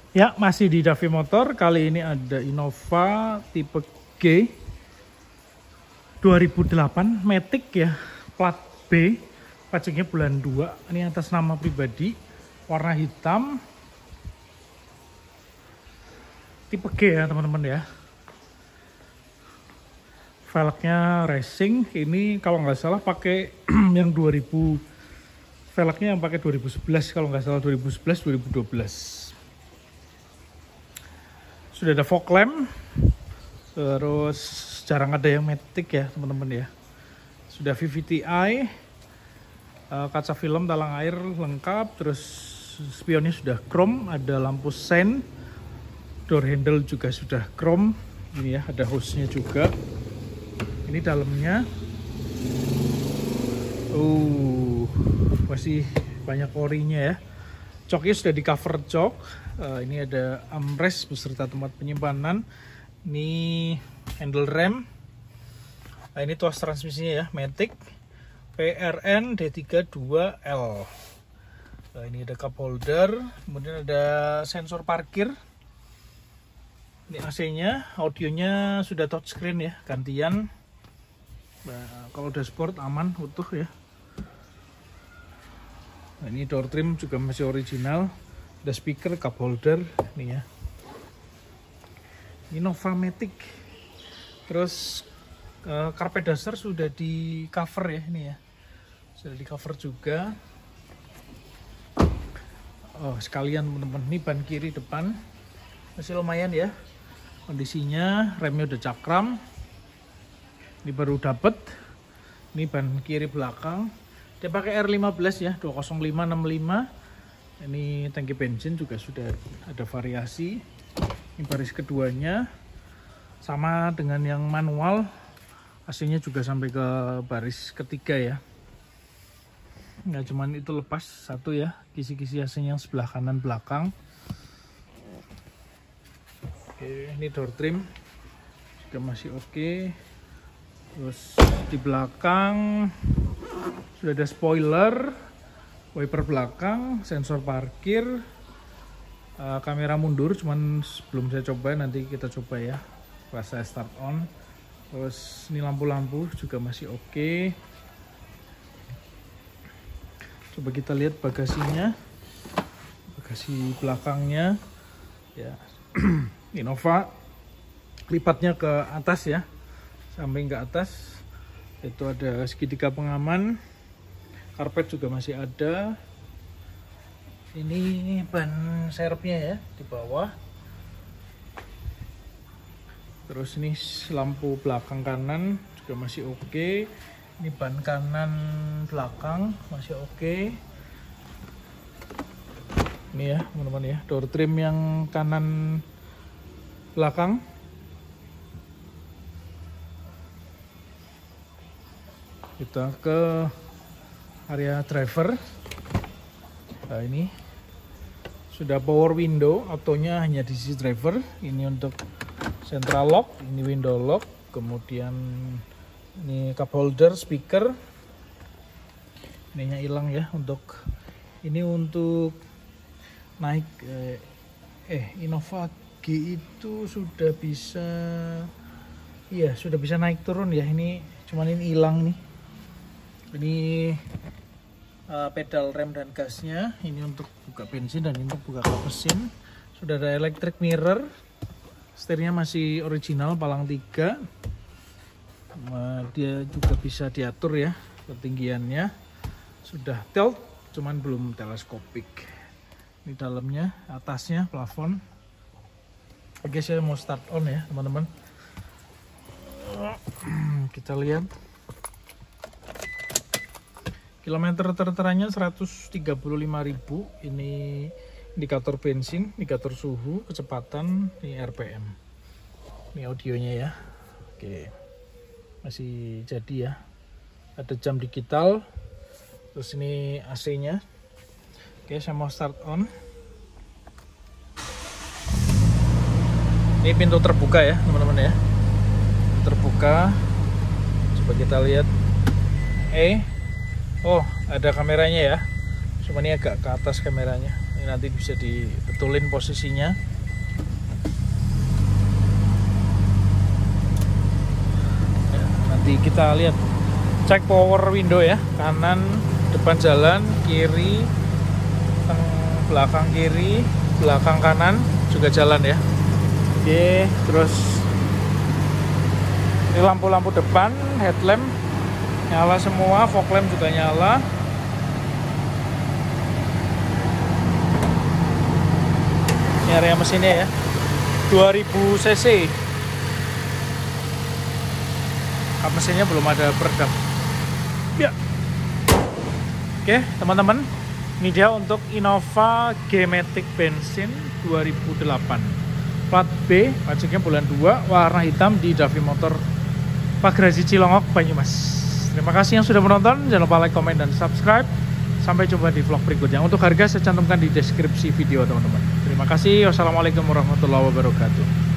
Ya, masih di Davi Motor. Kali ini ada Innova tipe G 2008 Matic ya, plat B, pajaknya bulan 2. Ini atas nama pribadi, warna hitam, tipe G ya teman-teman ya. Velgnya racing, ini kalau nggak salah pakai yang 2000, velgnya yang pakai 2011 kalau nggak salah, 2011-2012. Sudah ada fog lamp, terus jarang ada yang Matic ya teman-teman ya. Sudah VVTi, kaca film talang air lengkap, terus spionnya sudah chrome, ada lampu sen, door handle juga sudah chrome. Ini ya, ada hostnya juga. Ini dalamnya, masih banyak orinya ya. Joknya sudah di cover jok. Ini ada armrest beserta tempat penyimpanan. Ini handle rem. Nah, ini tuas transmisinya ya, Matic PRN D32L. Nah, ini ada cup holder, kemudian ada sensor parkir. Ini AC-nya, audionya sudah touchscreen ya, gantian. Nah, kalau dashboard aman, utuh ya. Nah, ini door trim juga masih original. Ada speaker, cup holder, nih ya. Innova Matic. Terus karpet dasar sudah di cover ya, ini ya. Sudah di cover juga. Oh, sekalian teman-teman, ini ban kiri depan masih lumayan ya. Kondisinya remnya udah cakram. Ini baru dapet. Ini ban kiri belakang. Dia pakai R15 ya, 20565. Ini tangki bensin juga sudah ada variasi. Ini baris keduanya sama dengan yang manual. AC-nya juga sampai ke baris ketiga ya. Nggak cuman itu lepas satu ya, kisi-kisi AC-nya yang sebelah kanan belakang. Oke, ini door trim juga masih oke. Terus di belakang sudah ada spoiler, wiper belakang, sensor parkir, kamera mundur, cuman sebelum saya coba nanti kita coba ya pas saya start on. Terus ini lampu-lampu juga masih oke. Coba kita lihat bagasinya, bagasi belakangnya ya. Innova lipatnya ke atas ya, samping ke atas. Itu ada segitiga pengaman, karpet juga masih ada. Ini ban serepnya ya di bawah. Terus ini lampu belakang kanan juga masih oke. Ini ban kanan belakang masih oke. Ini ya teman-teman ya, door trim yang kanan belakang. Kita ke area driver. Nah, ini sudah power window, autonya hanya di sisi driver. Ini untuk central lock, ini window lock, kemudian ini cup holder, speaker. Ininya hilang ya, untuk ini untuk naik Innova G itu sudah bisa, iya sudah bisa naik turun ya. Ini cuman ini hilang nih. Ini pedal rem dan gasnya, ini untuk buka bensin dan ini untuk buka kap mesin. Sudah ada electric mirror, setirnya masih original palang 3. Dia juga bisa diatur ya ketinggiannya, sudah tilt cuman belum teleskopik. Ini dalamnya, atasnya plafon. Oke, saya mau start on ya teman-teman. Kita lihat kilometer terteranya 135.000. Ini indikator bensin, indikator suhu, kecepatan, ini RPM. Ini audionya ya. Oke, masih jadi ya. Ada jam digital. Terus ini AC-nya. Oke, saya mau start on. Ini pintu terbuka ya teman-teman ya. Pintu terbuka. Coba kita lihat. Oh, ada kameranya ya. Cuma ini agak ke atas kameranya. Ini nanti bisa di betulin posisinya. Ya, nanti kita lihat, cek power window ya, kanan depan jalan, kiri belakang kiri, belakang kanan juga jalan ya. Oke, terus ini lampu-lampu depan, headlamp nyala semua, fog lamp juga nyala. Ini area mesinnya ya, 2000 cc. Kap mesinnya belum ada peredam ya. Oke teman-teman, ini dia untuk Innova G-Matic bensin 2008 plat B, pajaknya bulan 2, warna hitam di Davi Motor Pagraji Cilongok, Banyumas. Terima kasih yang sudah menonton, jangan lupa like, komen, dan subscribe. Sampai jumpa di vlog berikutnya. Untuk harga saya cantumkan di deskripsi video teman-teman. Terima kasih. Wassalamualaikum warahmatullahi wabarakatuh.